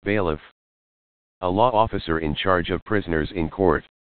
Bailiff. A law officer in charge of prisoners in court.